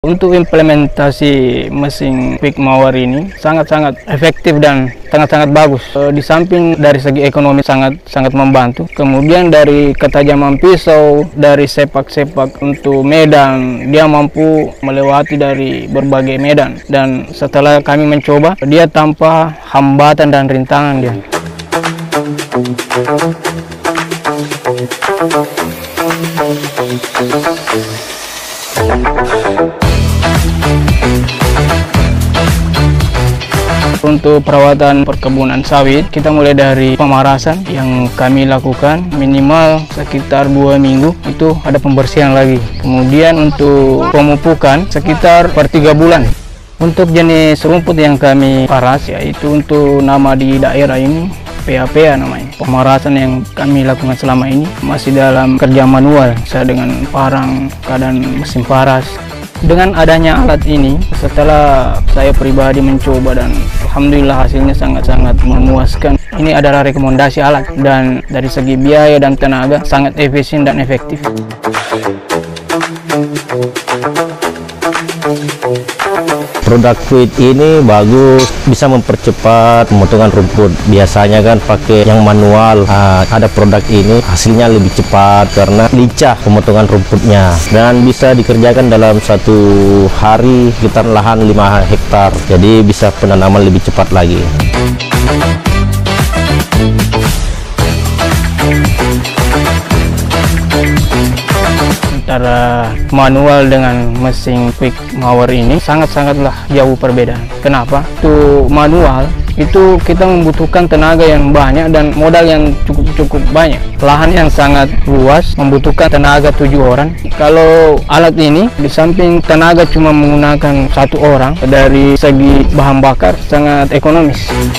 Untuk implementasi mesin quick mower ini sangat-sangat efektif dan sangat-sangat bagus. Di samping dari segi ekonomi sangat membantu. Kemudian dari ketajaman pisau, dari sepak-sepak untuk medan, dia mampu melewati dari berbagai medan. Dan setelah kami mencoba, dia tanpa hambatan dan rintangan dia. Untuk perawatan perkebunan sawit, kita mulai dari pemarasan yang kami lakukan minimal sekitar 2 minggu, itu ada pembersihan lagi. Kemudian untuk pemupukan sekitar per 3 bulan. Untuk jenis rumput yang kami paras, yaitu untuk nama di daerah ini PAPA namanya. Pemarasan yang kami lakukan selama ini masih dalam kerja manual, saya dengan parang, keadaan mesin paras. Dengan adanya alat ini, setelah saya pribadi mencoba dan alhamdulillah hasilnya sangat-sangat memuaskan. Ini adalah rekomendasi alat dan dari segi biaya dan tenaga sangat efisien dan efektif. Produk Quid ini bagus, bisa mempercepat pemotongan rumput. Biasanya kan pakai yang manual. Ada produk ini hasilnya lebih cepat karena lincah pemotongan rumputnya dan bisa dikerjakan dalam 1 hari sekitar lahan 5 hektar. Jadi bisa penanaman lebih cepat lagi. Antara manual dengan mesin quick mower ini sangatlah jauh perbedaan. Kenapa? Untuk manual itu kita membutuhkan tenaga yang banyak dan modal yang cukup banyak. Lahan yang sangat luas membutuhkan tenaga 7 orang. Kalau alat ini di samping tenaga cuma menggunakan 1 orang, dari segi bahan bakar sangat ekonomis.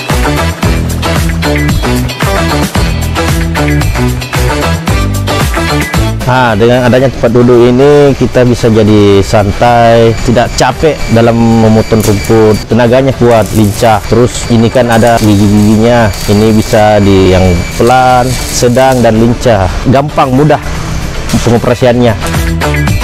Dengan adanya tempat duduk ini kita bisa jadi santai, tidak capek dalam memotong rumput. Tenaganya kuat, lincah. Terus ini kan ada gigi-giginya. Ini bisa di yang pelan, sedang dan lincah. Gampang, mudah pengoperasiannya.